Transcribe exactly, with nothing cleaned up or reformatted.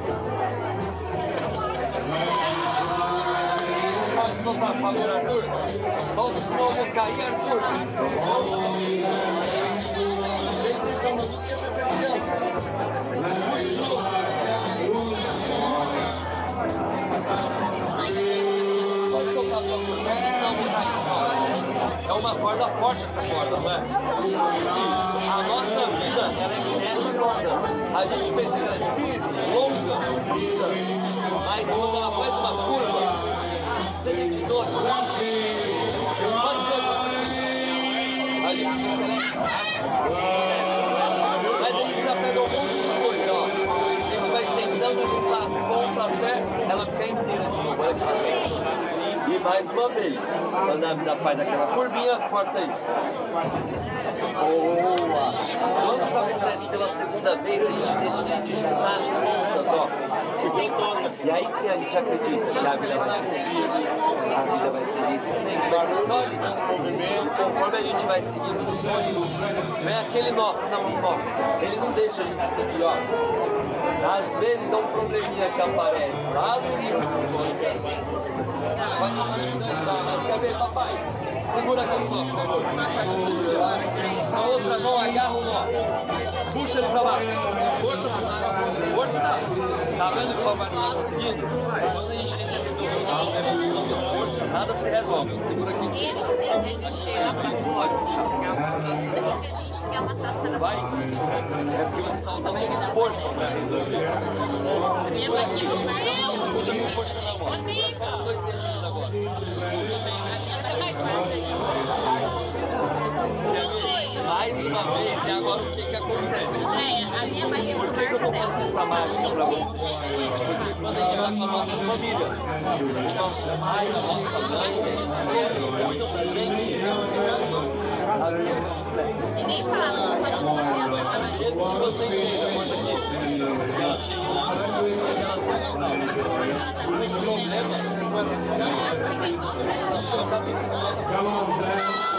Pode soltar, por favor, Arthur. Solta, senão eu vou cair, Arthur. Vocês estão no que é essa criança? Puxa de novo. Pode soltar, por favor, senão eu vou cair. É uma corda forte essa corda, não é? A nossa vida, ela é que essa corda. A gente pensa que ela é firme, longa, comprida, mas quando ela faz uma curva, você tem tesouro, pode ser, a gente fica, mas a gente já pega um monte de coisa, ó. A gente vai tentando juntar as pontas até ela ficar inteira de novo, olha que bacana. E mais uma vez, quando a vida faz aquela curvinha, corta aí. Boa! Quando isso acontece pela segunda vez, a gente decide juntar as pontas, ó. E aí sim a gente acredita que a vida vai ser firme, a vida vai ser resistente, vai ser sólida. E conforme a gente vai seguindo os sonhos, vem aquele nó, não, um nó. Ele não deixa a gente seguir, ó. Às vezes é um probleminha que aparece lá no início dos sonhos. Mas a gente não está, mas quer ver, papai? Segura aqui o nó, por favor. A outra mão, agarra o nó. Puxa ele pra baixo. Força, força. Tá vendo que o papai não tá conseguindo? Quando a gente tenta resolver os problemas com força, nada se resolve. Segura aqui. Pode puxar. Vai. É porque você tá usando força pra resolver. Segura aqui. Puxa com força na mão. Segura só dois dedinhos agora. Mais uma vez, e agora o que que acontece? Por que que eu tô falando essa mágica pra você? Porque quando a gente vai com a nossa família, o nosso pai, a nossa mãe, eles que cuidam da gente, a vida é completa. Ninguém fala, Mesmo que você esteja, conta aqui, ela tem osso, ela tem moral. Os problemas são na sua cabeça.